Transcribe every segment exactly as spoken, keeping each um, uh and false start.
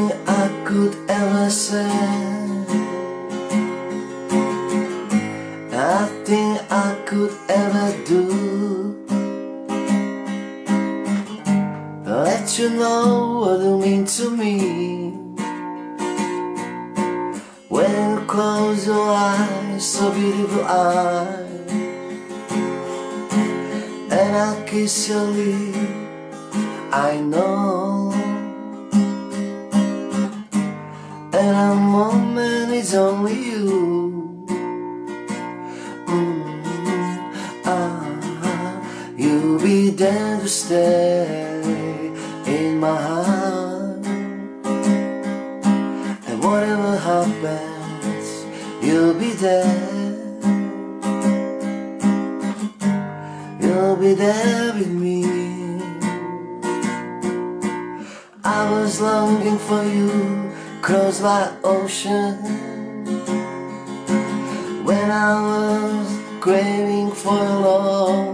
Nothing I could ever say, nothing I could ever do to let you know what you mean to me. When you close your eyes, so beautiful eyes, and I kiss your lips, I know. And a moment is only you. mm, ah, You'll be there to stay in my heart. And whatever happens, you'll be there. You'll be there with me. I was longing for you across the ocean, when I was craving for love.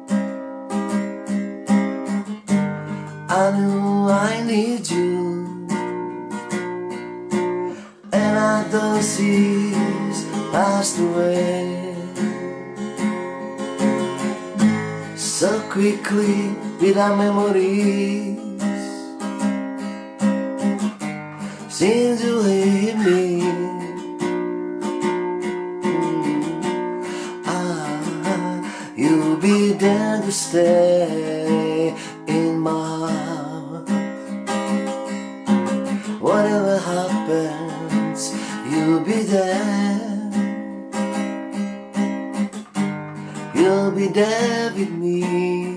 I knew I need you, and I those seas passed away so quickly without memories. Since you leave me, mm, ah, you'll be there to stay in my heart. Whatever happens, you'll be there. You'll be there with me.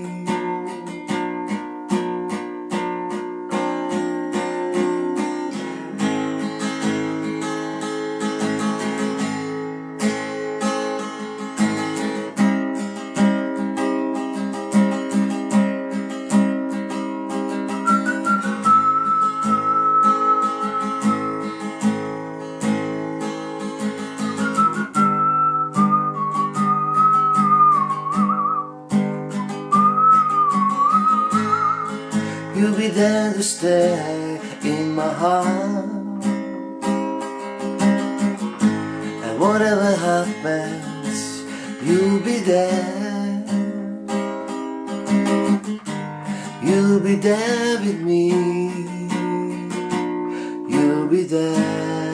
You'll be there to stay in my heart. And whatever happens, you'll be there. You'll be there with me. You'll be there.